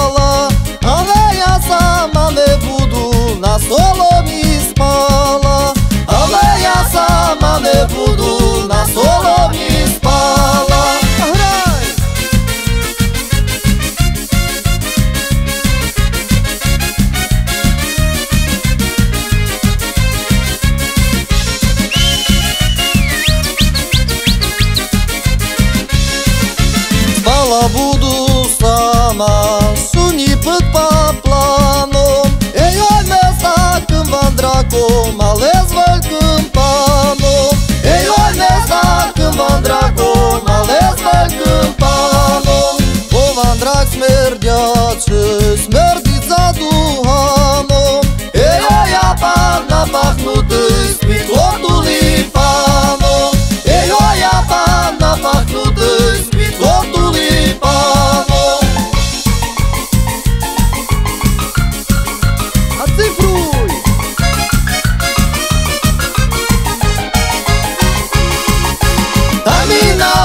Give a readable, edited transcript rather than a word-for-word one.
spala, ale ja sama ne budu, na stolo mi spala, ale ja sama ne budu, na stolo mi spala. Hraj! Spala budu sama, suni păt pa planom, ei oi mesa când van dracom, ales văl când panom, ei oi mesa când van dracom, ales văl când panom. Po van drac smerdeace, smerdița duhanom, ei oi apa napahnută, spitotului panom, ei oi apa napahnută, spitotului panom. Ațifrui! Tamina